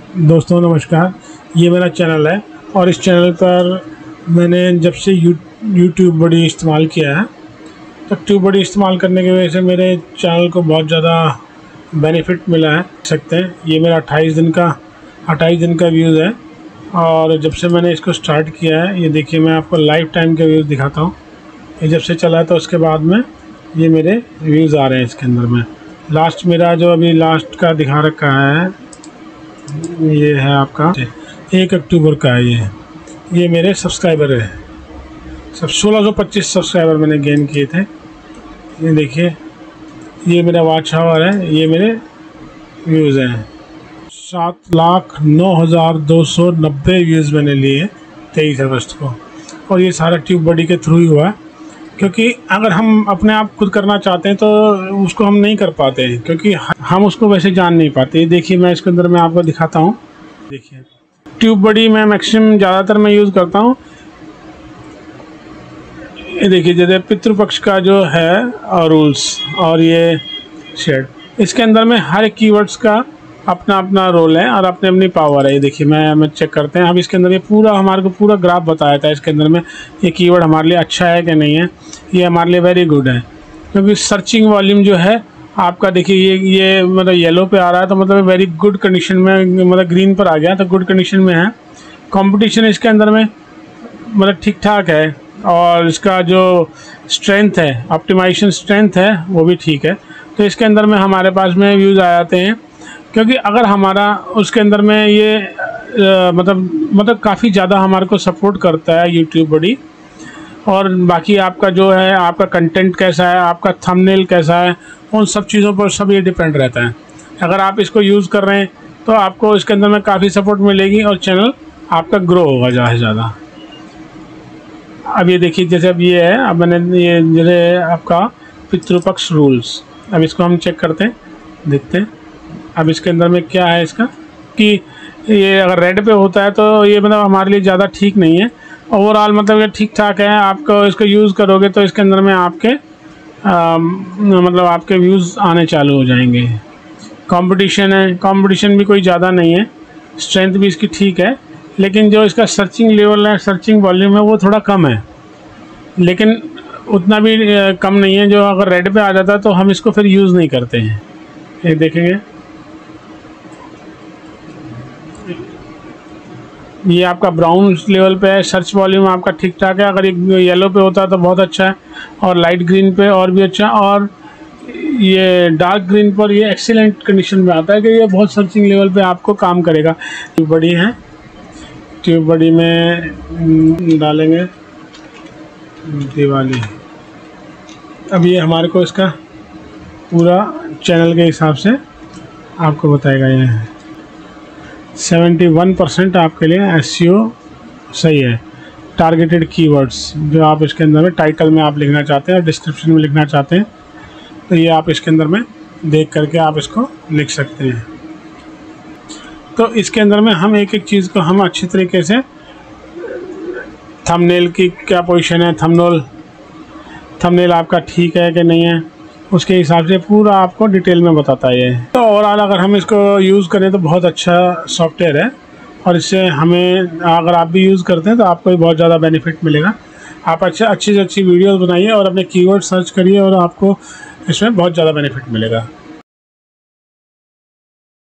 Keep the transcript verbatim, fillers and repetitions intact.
दोस्तों नमस्कार, ये मेरा चैनल है और इस चैनल पर मैंने जब से यू यूट्यूब बड़ी इस्तेमाल किया है तो ट्यूब बड़ी इस्तेमाल करने की वजह से मेरे चैनल को बहुत ज़्यादा बेनिफिट मिला है। सकते हैं ये मेरा अट्ठाईस दिन का अट्ठाईस दिन का व्यूज़ है और जब से मैंने इसको स्टार्ट किया है, ये देखिए मैं आपको लाइफ टाइम के व्यूज़ दिखाता हूँ। ये जब से चला है तो उसके बाद में ये मेरे व्यूज़ आ रहे हैं इसके अंदर में। लास्ट मेरा जो अभी लास्ट का दिखा रखा है ये है आपका एक अक्टूबर का है। ये ये मेरे सब्सक्राइबर है, सब सोलह सौ पच्चीस सब्सक्राइबर मैंने गेन किए थे। ये देखिए ये मेरा वॉच आवर है, ये मेरे व्यूज़ हैं। सात लाख नौ हज़ार दो सौ नब्बे व्यूज़ मैंने लिए तेईस अगस्त को और ये सारा ट्यूब बडी के थ्रू ही हुआ है, क्योंकि अगर हम अपने आप खुद करना चाहते हैं तो उसको हम नहीं कर पाते हैं, क्योंकि हम उसको वैसे जान नहीं पाते। देखिए मैं इसके अंदर मैं आपको दिखाता हूँ। देखिए ट्यूब बडी मैं मैक्सिमम ज़्यादातर मैं यूज़ करता हूँ। ये देखिए जैसे पितृपक्ष का जो है और रूल्स और ये शेड, इसके अंदर में हर एक कीवर्ड्स का अपना अपना रोल है और अपनी अपनी पावर है। ये देखिए मैं मैं चेक करते हैं अब इसके अंदर ये पूरा हमारे को पूरा ग्राफ बताया था इसके अंदर में ये कीवर्ड हमारे लिए अच्छा है कि नहीं है। ये हमारे लिए वेरी गुड है, क्योंकि सर्चिंग वॉल्यूम जो है आपका देखिए ये ये मतलब येलो पे आ रहा है तो मतलब वेरी गुड कंडीशन में, मतलब ग्रीन पर आ गया तो गुड कंडीशन में है। कंपटीशन इसके अंदर में मतलब ठीक ठाक है और इसका जो स्ट्रेंथ है, ऑप्टिमाइजेशन स्ट्रेंथ है वो भी ठीक है। तो इसके अंदर में हमारे पास में व्यूज़ आ जाते हैं, क्योंकि अगर हमारा उसके अंदर में ये आ, मतलब मतलब काफ़ी ज़्यादा हमारे को सपोर्ट करता है यूट्यूब बडी। और बाकी आपका जो है आपका कंटेंट कैसा है, आपका थंबनेल कैसा है, उन सब चीज़ों पर सब ये डिपेंड रहता है। अगर आप इसको यूज़ कर रहे हैं तो आपको इसके अंदर में काफ़ी सपोर्ट मिलेगी और चैनल आपका ग्रो होगा ज़्यादा से ज़्यादा। अब ये देखिए जैसे अब ये है, अब मैंने ये जैसे आपका पितृपक्ष रूल्स, अब इसको हम चेक करते हैं, देखते हैं अब इसके अंदर में क्या है इसका, कि ये अगर रेड पे होता है तो ये मतलब हमारे लिए ज़्यादा ठीक नहीं है। ओवरऑल मतलब ये ठीक ठाक है। आपको इसको यूज़ करोगे तो इसके अंदर में आपके आ, मतलब आपके व्यूज़ आने चालू हो जाएंगे। कंपटीशन है, कंपटीशन भी कोई ज़्यादा नहीं है, स्ट्रेंथ भी इसकी ठीक है, लेकिन जो इसका सर्चिंग लेवल है, सर्चिंग वॉल्यूम है वो थोड़ा कम है, लेकिन उतना भी कम नहीं है जो अगर रेड पे आ जाता है तो हम इसको फिर यूज़ नहीं करते हैं। ये देखेंगे ये आपका ब्राउन लेवल पे है, सर्च वॉल्यूम आपका ठीक ठाक है। अगर ये येलो पे होता है तो बहुत अच्छा है और लाइट ग्रीन पे और भी अच्छा, और ये डार्क ग्रीन पर ये एक्सीलेंट कंडीशन में आता है कि ये बहुत सर्चिंग लेवल पे आपको काम करेगा। ट्यूब बडी है, ट्यूब बडी में डालेंगे दिवाली। अब ये हमारे को इसका पूरा चैनल के हिसाब से आपको बताएगा। ये इकहत्तर परसेंट आपके लिए एसईओ सही है। टारगेटेड कीवर्ड्स जो आप इसके अंदर में टाइटल में आप लिखना चाहते हैं और डिस्क्रिप्शन में लिखना चाहते हैं तो ये आप इसके अंदर में देख करके आप इसको लिख सकते हैं। तो इसके अंदर में हम एक एक चीज़ को हम अच्छी तरीके से, थंबनेल की क्या पोजीशन है, थंबनेल थंबनेल आपका ठीक है कि नहीं है, उसके हिसाब से पूरा आपको डिटेल में बताता है ये। तो ओवरऑल अगर हम इसको यूज़ करें तो बहुत अच्छा सॉफ्टवेयर है और इससे हमें अगर आप भी यूज़ करते हैं तो आपको भी बहुत ज़्यादा बेनिफिट मिलेगा। आप अच्छे अच्छी से अच्छी वीडियोस बनाइए और अपने कीवर्ड सर्च करिए और आपको इसमें बहुत ज़्यादा बेनिफिट मिलेगा।